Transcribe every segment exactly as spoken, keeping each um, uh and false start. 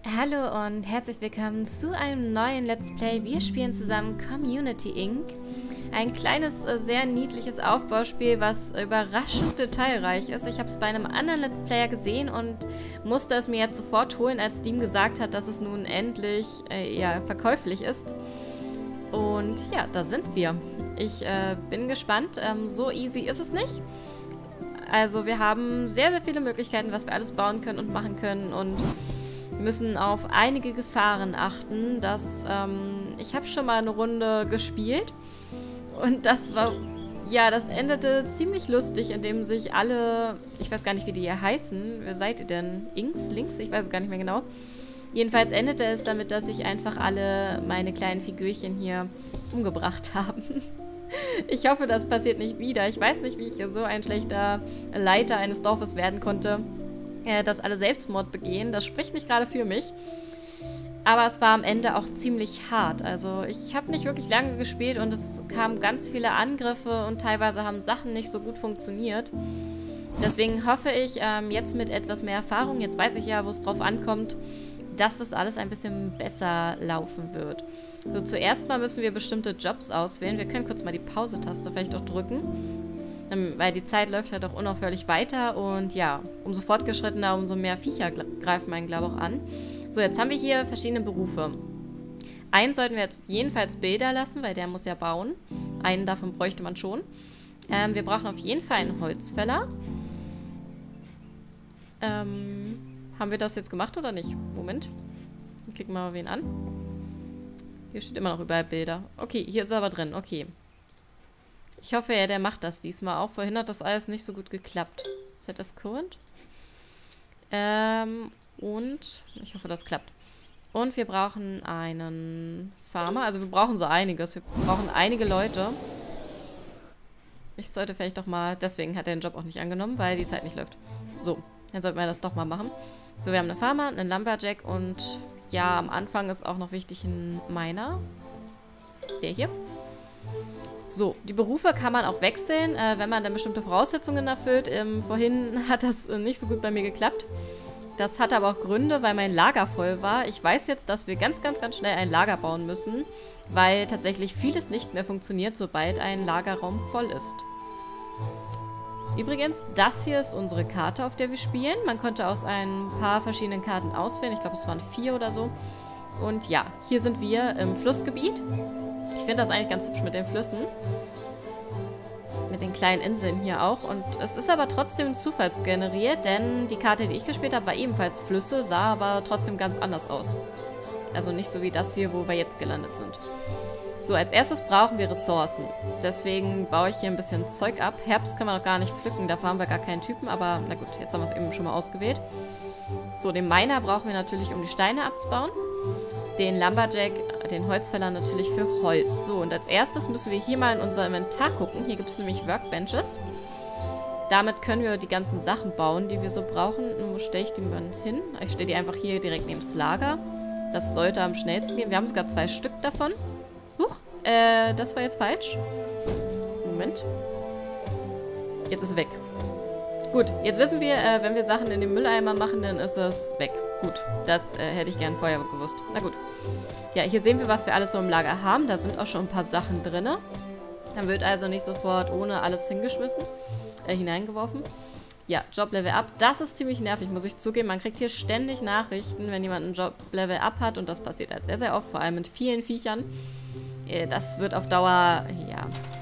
Hallo und herzlich willkommen zu einem neuen Let's Play. Wir spielen zusammen Community Incorporated. Ein kleines, sehr niedliches Aufbauspiel, was überraschend detailreich ist. Ich habe es bei einem anderen Let's Player gesehen und musste es mir jetzt sofort holen, als Steam gesagt hat, dass es nun endlich äh, ja, verkäuflich ist. Und ja, da sind wir. Ich äh, bin gespannt. Ähm, so easy ist es nicht. Also wir haben sehr, sehr viele Möglichkeiten, was wir alles bauen können und machen können, und wir müssen auf einige Gefahren achten. Das, ähm, ich habe schon mal eine Runde gespielt und das war, ja, das endete ziemlich lustig, indem sich alle, ich weiß gar nicht, wie die hier heißen. Wer seid ihr denn? Inks? Links? Ich weiß es gar nicht mehr genau. Jedenfalls endete es damit, dass sich einfach alle meine kleinen Figürchen hier umgebracht haben. Ich hoffe, das passiert nicht wieder. Ich weiß nicht, wie ich so ein schlechter Leiter eines Dorfes werden konnte, äh, dass alle Selbstmord begehen. Das spricht nicht gerade für mich. Aber es war am Ende auch ziemlich hart. Also ich habe nicht wirklich lange gespielt und es kamen ganz viele Angriffe und teilweise haben Sachen nicht so gut funktioniert. Deswegen hoffe ich, ähm, jetzt mit etwas mehr Erfahrung, jetzt weiß ich ja, wo es drauf ankommt, dass das alles ein bisschen besser laufen wird. So, zuerst mal müssen wir bestimmte Jobs auswählen. Wir können kurz mal die Pause-Taste vielleicht auch drücken, weil die Zeit läuft halt auch unaufhörlich weiter und ja, umso fortgeschrittener, umso mehr Viecher greifen einen, glaube ich, auch an. So, jetzt haben wir hier verschiedene Berufe. Einen sollten wir jetzt jedenfalls Bilder lassen, weil der muss ja bauen. Einen davon bräuchte man schon. Ähm, wir brauchen auf jeden Fall einen Holzfäller. Ähm... Haben wir das jetzt gemacht oder nicht? Moment. Ich klicke mal wen an. Hier steht immer noch überall Bilder. Okay, hier ist er aber drin. Okay. Ich hoffe, ja, der macht das diesmal auch. Vorhin hat das alles nicht so gut geklappt. Set as current. Ähm, und ich hoffe, das klappt. Und wir brauchen einen Farmer. Also wir brauchen so einiges. Wir brauchen einige Leute. Ich sollte vielleicht doch mal... Deswegen hat er den Job auch nicht angenommen, weil die Zeit nicht läuft. So, dann sollten wir das doch mal machen. So, wir haben einen Farmer, einen Lumberjack und ja, am Anfang ist auch noch wichtig ein Miner. Der hier. So, die Berufe kann man auch wechseln, äh, wenn man dann bestimmte Voraussetzungen erfüllt. Ähm, vorhin hat das äh, nicht so gut bei mir geklappt. Das hatte aber auch Gründe, weil mein Lager voll war. Ich weiß jetzt, dass wir ganz, ganz, ganz schnell ein Lager bauen müssen, weil tatsächlich vieles nicht mehr funktioniert, sobald ein Lagerraum voll ist. Übrigens, das hier ist unsere Karte, auf der wir spielen. Man konnte aus ein paar verschiedenen Karten auswählen. Ich glaube, es waren vier oder so. Und ja, hier sind wir im Flussgebiet. Ich finde das eigentlich ganz hübsch mit den Flüssen. Mit den kleinen Inseln hier auch. Und es ist aber trotzdem zufallsgeneriert, denn die Karte, die ich gespielt habe, war ebenfalls Flüsse, sah aber trotzdem ganz anders aus. Also nicht so wie das hier, wo wir jetzt gelandet sind. So, als erstes brauchen wir Ressourcen. Deswegen baue ich hier ein bisschen Zeug ab. Herbst können wir noch gar nicht pflücken, dafür haben wir gar keinen Typen, aber na gut, jetzt haben wir es eben schon mal ausgewählt. So, den Miner brauchen wir natürlich, um die Steine abzubauen. Den Lumberjack, den Holzfäller natürlich für Holz. So, und als erstes müssen wir hier mal in unser Inventar gucken. Hier gibt es nämlich Workbenches. Damit können wir die ganzen Sachen bauen, die wir so brauchen. Und wo stelle ich die mal hin? Ich stelle die einfach hier direkt neben das Lager. Das sollte am schnellsten gehen. Wir haben sogar zwei Stück davon. Huch, äh, das war jetzt falsch. Moment. Jetzt ist es weg. Gut, jetzt wissen wir, äh, wenn wir Sachen in den Mülleimer machen, dann ist es weg. Gut, das äh, hätte ich gern vorher gewusst. Na gut. Ja, hier sehen wir, was wir alles so im Lager haben. Da sind auch schon ein paar Sachen drin. Dann wird also nicht sofort ohne alles hingeschmissen, äh, hineingeworfen. Ja, Job-Level Up. Das ist ziemlich nervig, muss ich zugeben. Man kriegt hier ständig Nachrichten, wenn jemand ein Job-Level Up hat. Und das passiert halt sehr, sehr oft, vor allem mit vielen Viechern. Das wird auf Dauer, ja.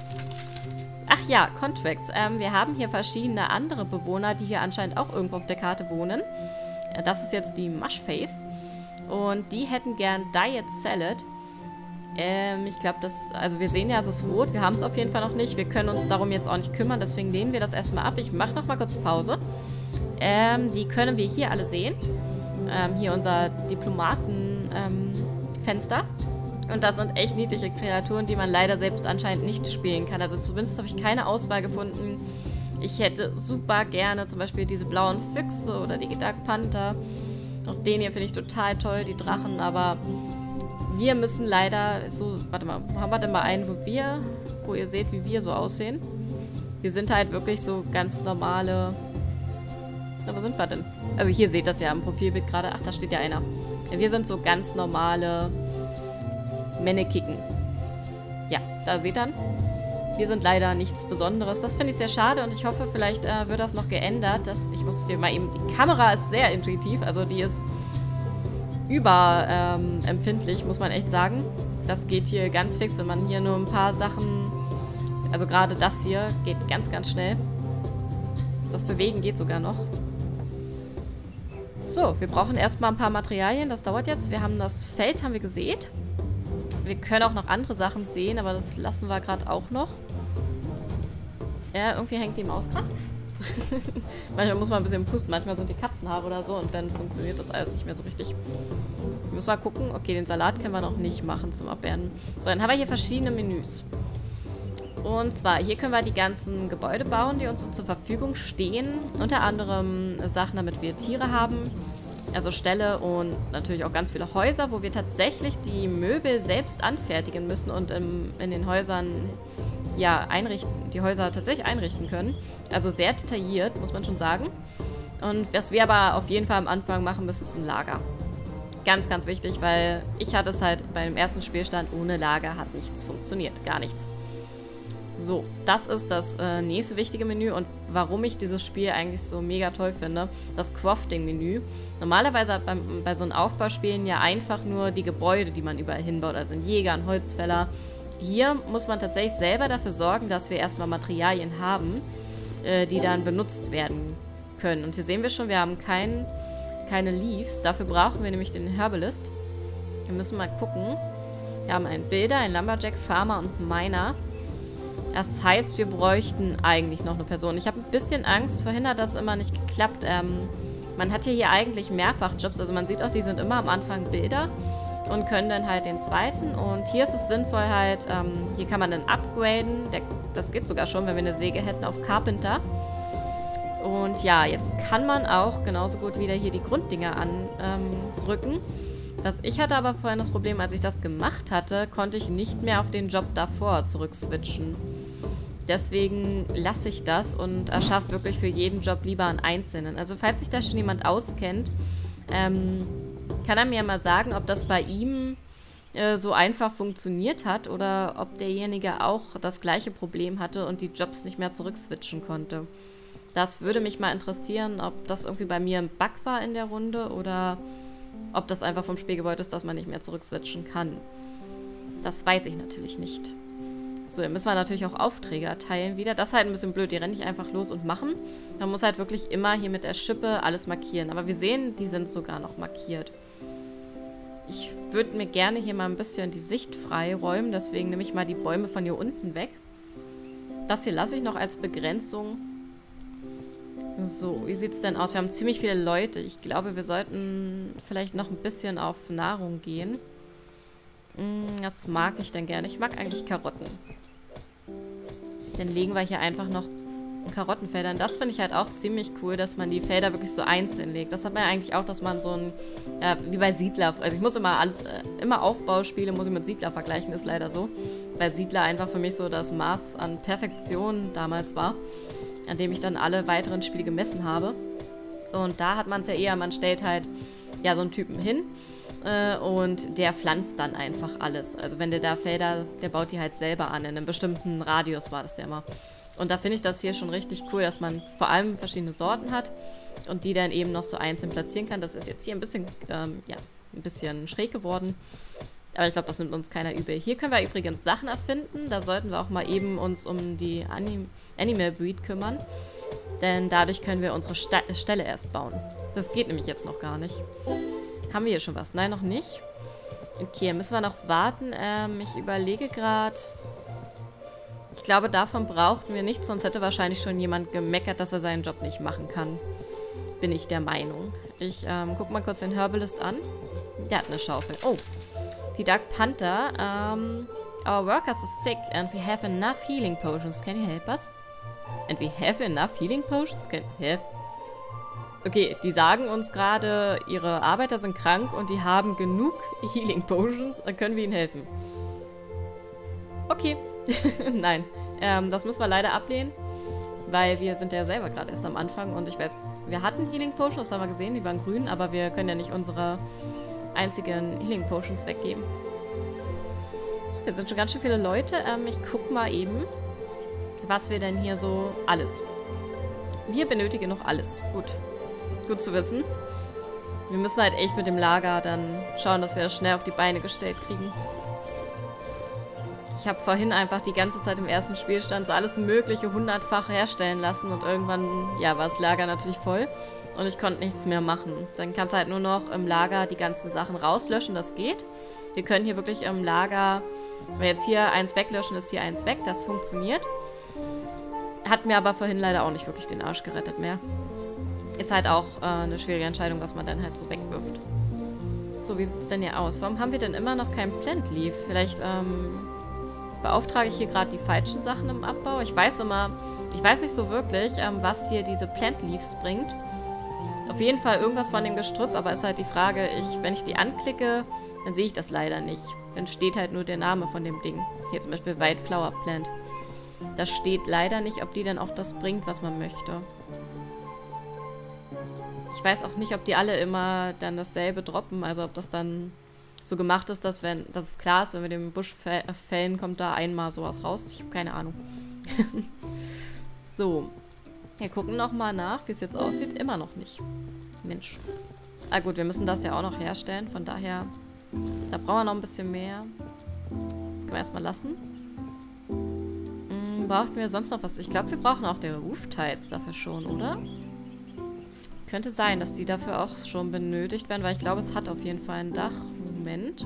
Ach ja, Contracts. Ähm, wir haben hier verschiedene andere Bewohner, die hier anscheinend auch irgendwo auf der Karte wohnen. Das ist jetzt die Mushface. Und die hätten gern Diet Salad. Ähm, ich glaube, das, also wir sehen ja, es ist rot. Wir haben es auf jeden Fall noch nicht. Wir können uns darum jetzt auch nicht kümmern. Deswegen lehnen wir das erstmal ab. Ich mache nochmal kurz Pause. Ähm, die können wir hier alle sehen. Ähm, hier unser Diplomaten-Fenster. Ähm, Und das sind echt niedliche Kreaturen, die man leider selbst anscheinend nicht spielen kann. Also zumindest habe ich keine Auswahl gefunden. Ich hätte super gerne zum Beispiel diese blauen Füchse oder die Dark Panther. Auch den hier finde ich total toll, die Drachen. Aber wir müssen leider so... Warte mal, haben wir denn mal einen, wo wir... Wo ihr seht, wie wir so aussehen? Wir sind halt wirklich so ganz normale... Na, wo sind wir denn? Also hier seht ihr das ja im Profilbild gerade. Ach, da steht ja einer. Wir sind so ganz normale Mannekicken. Ja, da seht ihr. Wir sind leider nichts Besonderes. Das finde ich sehr schade und ich hoffe, vielleicht äh, wird das noch geändert. Dass, ich muss hier mal eben... Die Kamera ist sehr intuitiv, also die ist überempfindlich, ähm, muss man echt sagen. Das geht hier ganz fix, wenn man hier nur ein paar Sachen... Also gerade das hier geht ganz, ganz schnell. Das Bewegen geht sogar noch. So, wir brauchen erstmal ein paar Materialien. Das dauert jetzt. Wir haben das Feld, haben wir gesät. Wir können auch noch andere Sachen sehen, aber das lassen wir gerade auch noch. Ja, irgendwie hängt die Maus gerade. Manchmal muss man ein bisschen pusten. Manchmal sind die Katzenhaare oder so und dann funktioniert das alles nicht mehr so richtig. Wir müssen mal gucken. Okay, den Salat können wir noch nicht machen zum Abernten. So, dann haben wir hier verschiedene Menüs. Und zwar, hier können wir die ganzen Gebäude bauen, die uns so zur Verfügung stehen. Unter anderem Sachen, damit wir Tiere haben. Also Ställe und natürlich auch ganz viele Häuser, wo wir tatsächlich die Möbel selbst anfertigen müssen und im, in den Häusern ja einrichten, die Häuser tatsächlich einrichten können. Also sehr detailliert, muss man schon sagen. Und was wir aber auf jeden Fall am Anfang machen müssen, ist ein Lager. Ganz, ganz wichtig, weil ich hatte es halt beim ersten Spielstand, ohne Lager hat nichts funktioniert, gar nichts. So, das ist das äh, nächste wichtige Menü und warum ich dieses Spiel eigentlich so mega toll finde, das Crafting-Menü. Normalerweise hat beim, bei so einem Aufbauspielen ja einfach nur die Gebäude, die man überall hinbaut, also ein Jäger, ein Holzfäller. Hier muss man tatsächlich selber dafür sorgen, dass wir erstmal Materialien haben, äh, die dann benutzt werden können. Und hier sehen wir schon, wir haben kein, keine Leaves, dafür brauchen wir nämlich den Herbalist. Wir müssen mal gucken. Wir haben einen Builder, einen Lumberjack, Farmer und Miner. Das heißt, wir bräuchten eigentlich noch eine Person. Ich habe ein bisschen Angst, vorhin hat das immer nicht geklappt. Ähm, man hat hier, hier eigentlich Mehrfachjobs. Also man sieht auch, die sind immer am Anfang Bilder und können dann halt den zweiten. Und hier ist es sinnvoll halt, ähm, hier kann man dann upgraden. Der, das geht sogar schon, wenn wir eine Säge hätten, auf Carpenter. Und ja, jetzt kann man auch genauso gut wieder hier die Grunddinger andrücken. Ähm, Was ich hatte aber vorhin das Problem, als ich das gemacht hatte, konnte ich nicht mehr auf den Job davor zurückswitchen. Deswegen lasse ich das und erschaffe wirklich für jeden Job lieber einen einzelnen. Also falls sich da schon jemand auskennt, ähm, kann er mir mal sagen, ob das bei ihm äh, so einfach funktioniert hat oder ob derjenige auch das gleiche Problem hatte und die Jobs nicht mehr zurückswitchen konnte. Das würde mich mal interessieren, ob das irgendwie bei mir ein Bug war in der Runde oder ob das einfach vom Spiel gewollt ist, dass man nicht mehr zurückswitchen kann. Das weiß ich natürlich nicht. So, dann müssen wir natürlich auch Aufträge erteilen wieder. Das ist halt ein bisschen blöd, die rennen nicht einfach los und machen. Man muss halt wirklich immer hier mit der Schippe alles markieren. Aber wir sehen, die sind sogar noch markiert. Ich würde mir gerne hier mal ein bisschen die Sicht freiräumen, deswegen nehme ich mal die Bäume von hier unten weg. Das hier lasse ich noch als Begrenzung. So, wie sieht es denn aus? Wir haben ziemlich viele Leute. Ich glaube, wir sollten vielleicht noch ein bisschen auf Nahrung gehen. Das mag ich denn gerne. Ich mag eigentlich Karotten. Dann legen wir hier einfach noch Karottenfelder. Und das finde ich halt auch ziemlich cool, dass man die Felder wirklich so einzeln legt. Das hat man ja eigentlich auch, dass man so ein, äh, wie bei Siedler, also ich muss immer alles, äh, immer Aufbauspiele muss ich mit Siedler vergleichen, ist leider so. Weil Siedler einfach für mich so das Maß an Perfektion damals war, an dem ich dann alle weiteren Spiele gemessen habe. Und da hat man es ja eher, man stellt halt ja so einen Typen hin äh, und der pflanzt dann einfach alles. Also wenn der da Felder, der baut die halt selber an, in einem bestimmten Radius war das ja immer. Und da finde ich das hier schon richtig cool, dass man vor allem verschiedene Sorten hat und die dann eben noch so einzeln platzieren kann. Das ist jetzt hier ein bisschen, ähm, ja, ein bisschen schräg geworden. Aber ich glaube, das nimmt uns keiner übel. Hier können wir übrigens Sachen erfinden. Da sollten wir auch mal eben uns um die Anim Animal Breed kümmern. Denn dadurch können wir unsere Sta Ställe erst bauen. Das geht nämlich jetzt noch gar nicht. Haben wir hier schon was? Nein, noch nicht. Okay, müssen wir noch warten. Ähm, ich überlege gerade. Ich glaube, davon brauchten wir nichts. Sonst hätte wahrscheinlich schon jemand gemeckert, dass er seinen Job nicht machen kann. Bin ich der Meinung. Ich ähm, guck mal kurz den Herbalist an. Der hat eine Schaufel. Oh. Die Dark Panther. Um, our workers are sick and we have enough healing potions. Can you help us? And we have enough healing potions? Can, hä? Okay, die sagen uns gerade, ihre Arbeiter sind krank und die haben genug Healing Potions. Dann können wir ihnen helfen. Okay. Nein. Ähm, das müssen wir leider ablehnen. Weil wir sind ja selber gerade erst am Anfang und ich weiß, wir hatten Healing Potions, das haben wir gesehen, die waren grün, aber wir können ja nicht unsere einzigen Healing Potions weggeben. So, wir sind schon ganz schön viele Leute. Ähm, ich guck mal eben, was wir denn hier so... Alles. Wir benötigen noch alles. Gut. Gut zu wissen. Wir müssen halt echt mit dem Lager dann schauen, dass wir das schnell auf die Beine gestellt kriegen. Ich habe vorhin einfach die ganze Zeit im ersten Spielstand so alles Mögliche hundertfach herstellen lassen und irgendwann, ja, war das Lager natürlich voll und ich konnte nichts mehr machen. Dann kannst du halt nur noch im Lager die ganzen Sachen rauslöschen, das geht. Wir können hier wirklich im Lager, wenn wir jetzt hier eins weglöschen, ist hier eins weg, das funktioniert. Hat mir aber vorhin leider auch nicht wirklich den Arsch gerettet mehr. Ist halt auch äh, eine schwierige Entscheidung, was man dann halt so wegwirft. So, wie sieht es denn hier aus? Warum haben wir denn immer noch kein Plant Leaf? Vielleicht, ähm... beauftrage ich hier gerade die falschen Sachen im Abbau. Ich weiß immer, ich weiß nicht so wirklich, ähm, was hier diese Plant Leaves bringt. Auf jeden Fall irgendwas von dem Gestrüpp, aber ist halt die Frage, ich, wenn ich die anklicke, dann sehe ich das leider nicht. Dann steht halt nur der Name von dem Ding. Hier zum Beispiel White Flower Plant. Da steht leider nicht, ob die dann auch das bringt, was man möchte. Ich weiß auch nicht, ob die alle immer dann dasselbe droppen, also ob das dann so gemacht ist, dass wenn, dass es klar ist, wenn wir den Busch fällen, kommt da einmal sowas raus. Ich habe keine Ahnung. So. Wir gucken nochmal nach, wie es jetzt aussieht. Immer noch nicht. Mensch. Ah gut, wir müssen das ja auch noch herstellen. Von daher, da brauchen wir noch ein bisschen mehr. Das können wir erstmal lassen. Hm, brauchten wir sonst noch was? Ich glaube, wir brauchen auch die Roof Tiles dafür schon, oder? Könnte sein, dass die dafür auch schon benötigt werden, weil ich glaube, es hat auf jeden Fall ein Dach. Moment.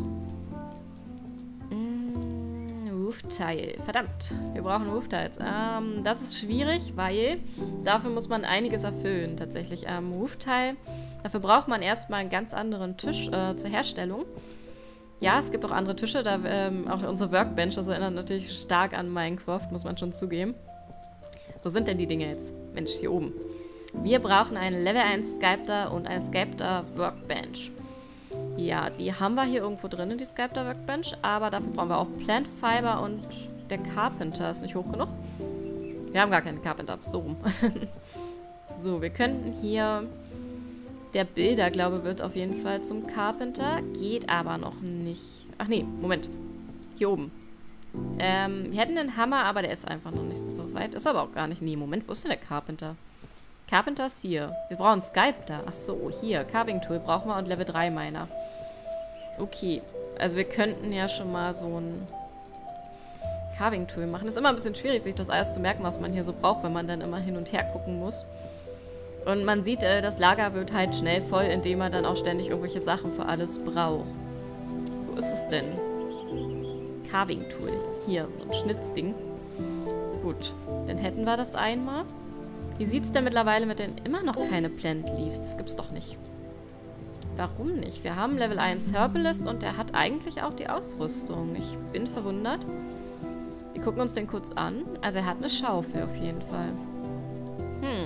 Mm, Roof-Tile. Verdammt. Wir brauchen Roof-Tiles. Ähm, das ist schwierig, weil dafür muss man einiges erfüllen, tatsächlich. Ähm, Roof-Tile. Dafür braucht man erstmal einen ganz anderen Tisch äh, zur Herstellung. Ja, es gibt auch andere Tische. Da, ähm, auch unsere Workbench, das erinnert natürlich stark an Minecraft, muss man schon zugeben. Wo sind denn die Dinge jetzt? Mensch, hier oben. Wir brauchen einen Level eins Sculptor und eine Sculptor Workbench. Ja, die haben wir hier irgendwo drin, die Sculptor Workbench, aber dafür brauchen wir auch Plant Fiber und der Carpenter ist nicht hoch genug. Wir haben gar keinen Carpenter, so rum. So, wir könnten hier... Der Bilder, glaube ich, wird auf jeden Fall zum Carpenter, geht aber noch nicht. Ach nee, Moment. Hier oben. Ähm, wir hätten den Hammer, aber der ist einfach noch nicht so weit. Ist aber auch gar nicht. Nee, Moment, wo ist denn der Carpenter? Carpenter ist hier. Wir brauchen Sculptor. Ach so, hier. Carving Tool brauchen wir und Level drei Miner. Okay. Also wir könnten ja schon mal so ein Carving Tool machen. Das ist immer ein bisschen schwierig, sich das alles zu merken, was man hier so braucht, wenn man dann immer hin und her gucken muss. Und man sieht, äh, das Lager wird halt schnell voll, indem man dann auch ständig irgendwelche Sachen für alles braucht. Wo ist es denn? Carving Tool. Hier, so ein Schnitzding. Gut, dann hätten wir das einmal. Wie sieht es denn mittlerweile mit den... Immer noch keine Plant Leaves. Das gibt's doch nicht. Warum nicht? Wir haben Level eins Herbalist und der hat eigentlich auch die Ausrüstung. Ich bin verwundert. Wir gucken uns den kurz an. Also er hat eine Schaufel auf jeden Fall. Hm.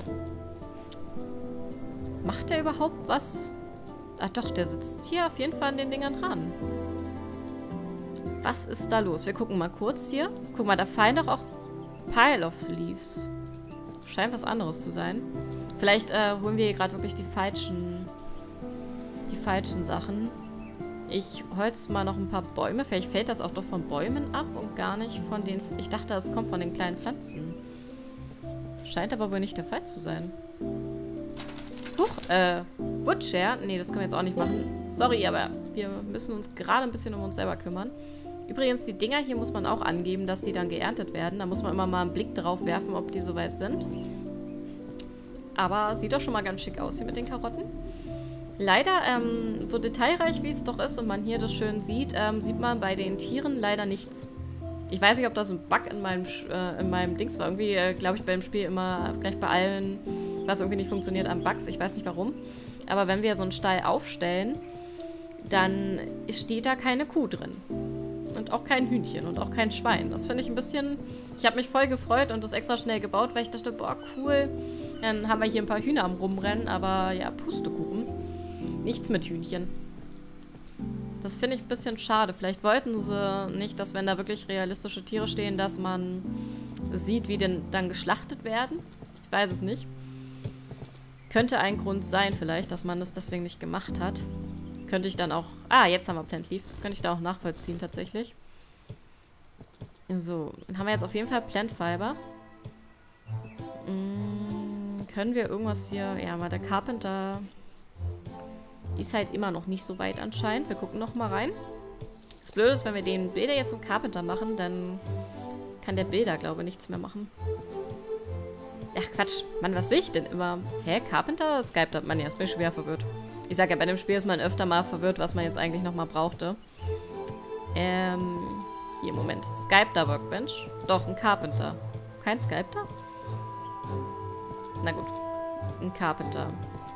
Macht der überhaupt was? Ach doch, der sitzt hier auf jeden Fall an den Dingern dran. Was ist da los? Wir gucken mal kurz hier. Guck mal, da fallen doch auch Pile of Leaves. Scheint was anderes zu sein. Vielleicht äh, holen wir hier gerade wirklich die falschen die falschen Sachen. Ich holz mal noch ein paar Bäume. Vielleicht fällt das auch doch von Bäumen ab und gar nicht von den... Ich dachte, es kommt von den kleinen Pflanzen. Scheint aber wohl nicht der Fall zu sein. Huch, äh, Woodshare? Nee, das können wir jetzt auch nicht machen. Sorry, aber wir müssen uns gerade ein bisschen um uns selber kümmern. Übrigens, die Dinger hier muss man auch angeben, dass die dann geerntet werden. Da muss man immer mal einen Blick drauf werfen, ob die soweit sind. Aber sieht doch schon mal ganz schick aus hier mit den Karotten. Leider, ähm, so detailreich wie es doch ist und man hier das schön sieht, ähm, sieht man bei den Tieren leider nichts. Ich weiß nicht, ob das ein Bug in meinem, äh, in meinem Dings war. Irgendwie, äh, glaube ich, beim Spiel immer gleich bei allen, was irgendwie nicht funktioniert, an Bugs. Ich weiß nicht warum. Aber wenn wir so einen Stall aufstellen, dann steht da keine Kuh drin. Und auch kein Hühnchen und auch kein Schwein. Das finde ich ein bisschen... Ich habe mich voll gefreut und das extra schnell gebaut, weil ich dachte, boah, cool. Dann haben wir hier ein paar Hühner am Rumrennen, aber ja, Pustekuchen. Nichts mit Hühnchen. Das finde ich ein bisschen schade. Vielleicht wollten sie nicht, dass wenn da wirklich realistische Tiere stehen, dass man sieht, wie denn dann geschlachtet werden. Ich weiß es nicht. Könnte ein Grund sein vielleicht, dass man das deswegen nicht gemacht hat. könnte ich dann auch... Ah, jetzt haben wir Plant Leaf. Das könnte ich da auch nachvollziehen, tatsächlich. So, dann haben wir jetzt auf jeden Fall Plant Fiber. Hm, können wir irgendwas hier... Ja, mal der Carpenter... Ist halt immer noch nicht so weit anscheinend. Wir gucken noch mal rein. Das Blöde ist, wenn wir den Bilder jetzt zum Carpenter machen, dann kann der Bilder, glaube ich, nichts mehr machen. Ach, Quatsch. Mann, was will ich denn immer? Hä? Carpenter oder Skype? Man, ja, ist mir schwer verwirrt. Ich sag ja, bei dem Spiel ist man öfter mal verwirrt, was man jetzt eigentlich noch mal brauchte. Ähm, hier, Moment. Skype Workbench? Doch, ein Carpenter. Kein Skype da? Na gut. Ein Carpenter.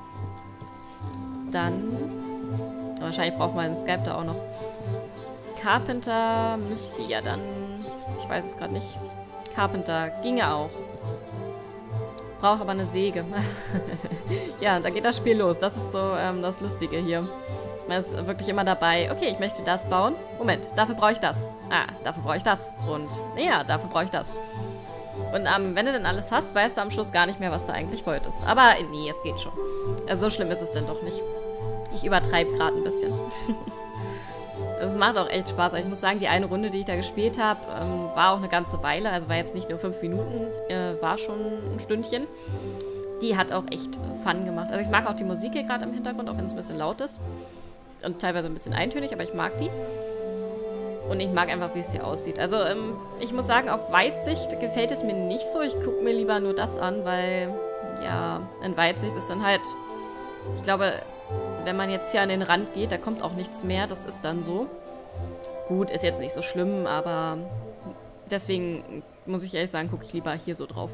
Dann... Wahrscheinlich braucht man einen Skype da auch noch. Carpenter müsste ja dann... Ich weiß es gerade nicht. Carpenter ginge auch. Braucht aber eine Säge. Ja, da geht das Spiel los. Das ist so ähm, das Lustige hier. Man ist wirklich immer dabei. Okay, ich möchte das bauen. Moment, dafür brauche ich das. Ah, dafür brauche ich das. Und ja, dafür brauche ich das. Und ähm, wenn du dann alles hast, weißt du am Schluss gar nicht mehr, was du eigentlich wolltest. Aber nee, es geht schon. Also so schlimm ist es denn doch nicht. Ich übertreibe gerade ein bisschen. Es macht auch echt Spaß. Ich muss sagen, die eine Runde, die ich da gespielt habe, ähm, war auch eine ganze Weile. Also war jetzt nicht nur fünf Minuten, äh, war schon ein Stündchen. Die hat auch echt Fun gemacht. Also ich mag auch die Musik hier gerade im Hintergrund, auch wenn es ein bisschen laut ist. Und teilweise ein bisschen eintönig, aber ich mag die. Und ich mag einfach, wie es hier aussieht. Also ähm, ich muss sagen, auf Weitsicht gefällt es mir nicht so. Ich gucke mir lieber nur das an, weil, ja, in Weitsicht ist dann halt, ich glaube... Wenn man jetzt hier an den Rand geht, da kommt auch nichts mehr. Das ist dann so. Gut, ist jetzt nicht so schlimm, aber deswegen muss ich ehrlich sagen, gucke ich lieber hier so drauf.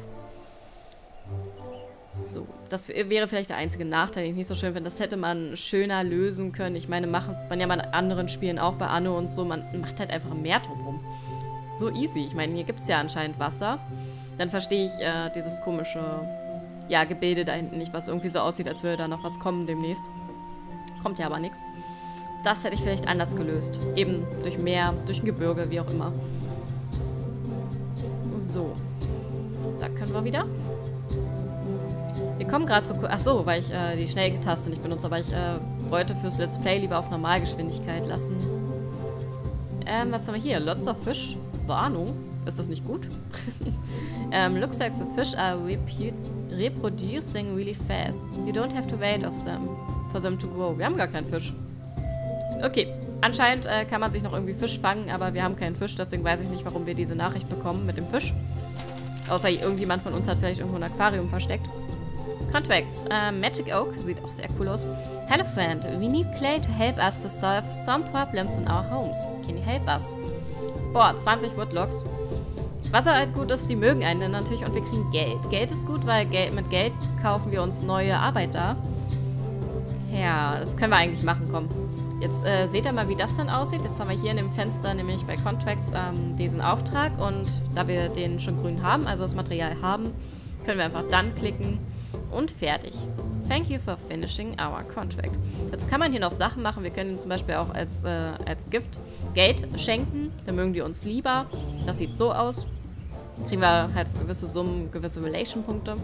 So, das wäre vielleicht der einzige Nachteil, den ich nicht so schön finde. Das hätte man schöner lösen können. Ich meine, macht man ja bei anderen Spielen auch bei Anno und so. Man macht halt einfach mehr drumherum. So easy. Ich meine, hier gibt es ja anscheinend Wasser. Dann verstehe ich äh, dieses komische, ja, Gebilde da hinten nicht, was irgendwie so aussieht, als würde da noch was kommen demnächst. Kommt ja aber nichts. Das hätte ich vielleicht anders gelöst. Eben durch Meer, durch ein Gebirge, wie auch immer. So. Da können wir wieder. Wir kommen gerade zu... Achso, weil ich äh, die Schnelltaste nicht benutze, aber ich äh, wollte fürs Let's Play lieber auf Normalgeschwindigkeit lassen. Ähm, was haben wir hier? Lots of Fish. Warnung. Ist das nicht gut? um, looks like the fish are reproducing really fast. You don't have to wait of them. For them to grow. Wir haben gar keinen Fisch. Okay, anscheinend äh, kann man sich noch irgendwie Fisch fangen, aber wir haben keinen Fisch, deswegen weiß ich nicht, warum wir diese Nachricht bekommen mit dem Fisch. Außer irgendjemand von uns hat vielleicht irgendwo ein Aquarium versteckt. Contracts. Uh, Magic Oak. Sieht auch sehr cool aus. Hello friend, we need clay to help us to solve some problems in our homes. Can you help us? Boah, zwanzig Woodlogs. Was halt gut ist, die mögen einen dann natürlich und wir kriegen Geld. Geld ist gut, weil Geld, mit Geld kaufen wir uns neue Arbeit da. Ja, das können wir eigentlich machen, komm. Jetzt äh, seht ihr mal, wie das dann aussieht. Jetzt haben wir hier in dem Fenster, nämlich bei Contracts, ähm, diesen Auftrag. Und da wir den schon grün haben, also das Material haben, können wir einfach dann klicken und fertig. Thank you for finishing our contract. Jetzt kann man hier noch Sachen machen. Wir können zum Beispiel auch als, äh, als Gift Geld schenken. Dann mögen die uns lieber. Das sieht so aus. Kriegen wir halt gewisse Summen, gewisse Relation-Punkte.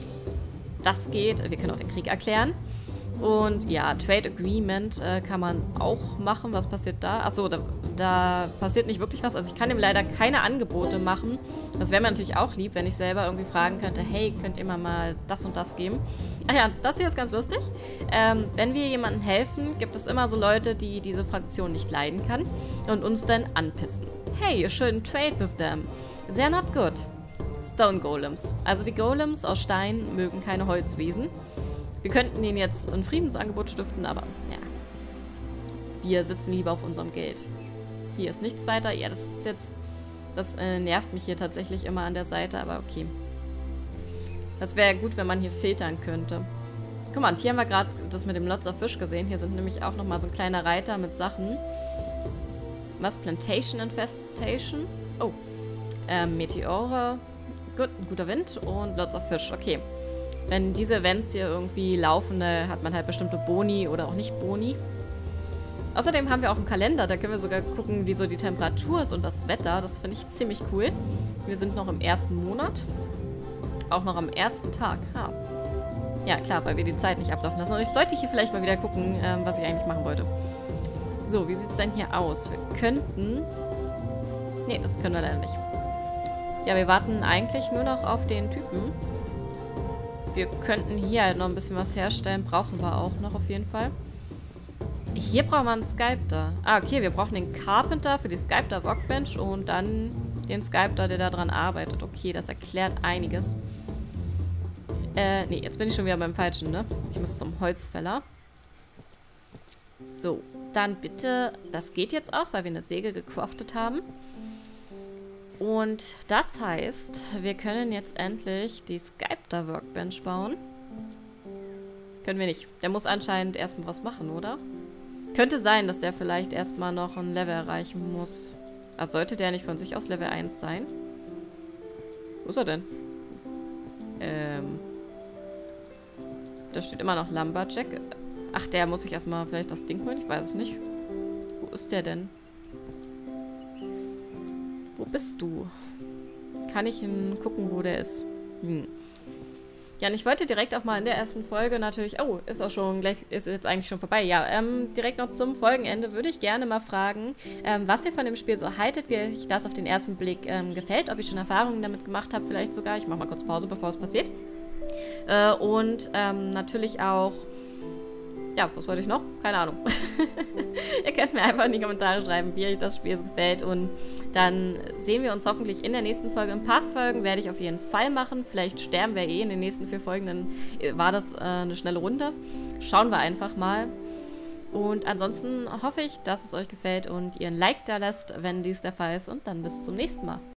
Das geht. Wir können auch den Krieg erklären. Und ja, Trade Agreement äh, kann man auch machen. Was passiert da? Achso, da, da passiert nicht wirklich was. Also ich kann ihm leider keine Angebote machen. Das wäre mir natürlich auch lieb, wenn ich selber irgendwie fragen könnte, hey, könnt ihr mir mal das und das geben? Ach ja, das hier ist ganz lustig. Ähm, wenn wir jemandem helfen, gibt es immer so Leute, die diese Fraktion nicht leiden kann und uns dann anpissen. Hey, you shouldn't trade with them. They're not good. Stone Golems. Also die Golems aus Stein mögen keine Holzwesen. Wir könnten ihnen jetzt ein Friedensangebot stiften, aber ja. Wir sitzen lieber auf unserem Geld. Hier ist nichts weiter. Ja, das ist jetzt... Das äh, nervt mich hier tatsächlich immer an der Seite, aber okay. Das wäre gut, wenn man hier filtern könnte. Guck mal, und hier haben wir gerade das mit dem Lots of Fish gesehen. Hier sind nämlich auch nochmal so ein kleiner Reiter mit Sachen. Was? Plantation Infestation? Oh. Ähm, Meteore. Gut, ein guter Wind und Lots of Fish. Okay. Wenn diese Events hier irgendwie laufen, hat man halt bestimmte Boni oder auch nicht Boni. Außerdem haben wir auch einen Kalender, da können wir sogar gucken, wie so die Temperatur ist und das Wetter. Das finde ich ziemlich cool. Wir sind noch im ersten Monat. Auch noch am ersten Tag. Ha. Ja, klar, weil wir die Zeit nicht ablaufen lassen. Und ich sollte hier vielleicht mal wieder gucken, ähm, was ich eigentlich machen wollte. So, wie sieht es denn hier aus? Wir könnten... Nee, das können wir leider nicht. Ja, wir warten eigentlich nur noch auf den Typen. Wir könnten hier halt noch ein bisschen was herstellen. Brauchen wir auch noch auf jeden Fall. Hier brauchen wir einen Sculptor. Ah, okay, wir brauchen den Carpenter für die Sculptor Workbench und dann den Sculptor, der da dran arbeitet. Okay, das erklärt einiges. Äh, nee, jetzt bin ich schon wieder beim Falschen, ne? Ich muss zum Holzfäller. So, dann bitte, das geht jetzt auch, weil wir eine Säge gecraftet haben. Und das heißt, wir können jetzt endlich die Sculptor Workbench bauen. Können wir nicht. Der muss anscheinend erstmal was machen, oder? Könnte sein, dass der vielleicht erstmal noch ein Level erreichen muss. Also sollte der nicht von sich aus Level eins sein? Wo ist er denn? Ähm. Da steht immer noch Lumberjack. Ach, der muss sich erstmal vielleicht das Ding holen. Ich weiß es nicht. Wo ist der denn? Wo bist du? Kann ich ihn gucken, wo der ist? Hm. Ja, und ich wollte direkt auch mal in der ersten Folge natürlich... Oh, ist auch schon gleich... Ist jetzt eigentlich schon vorbei. Ja, ähm, direkt noch zum Folgenende würde ich gerne mal fragen, ähm, was ihr von dem Spiel so haltet, wie euch das auf den ersten Blick ähm, gefällt, ob ich schon Erfahrungen damit gemacht habe, vielleicht sogar. Ich mache mal kurz Pause, bevor es passiert. Äh, und ähm, natürlich auch... Ja, was wollte ich noch? Keine Ahnung. Ihr könnt mir einfach in die Kommentare schreiben, wie euch das Spiel gefällt. Und dann sehen wir uns hoffentlich in der nächsten Folge. Ein paar Folgen werde ich auf jeden Fall machen. Vielleicht sterben wir eh in den nächsten vier Folgen. Dann war das äh, eine schnelle Runde. Schauen wir einfach mal. Und ansonsten hoffe ich, dass es euch gefällt und ihr ein Like da lasst, wenn dies der Fall ist. Und dann bis zum nächsten Mal.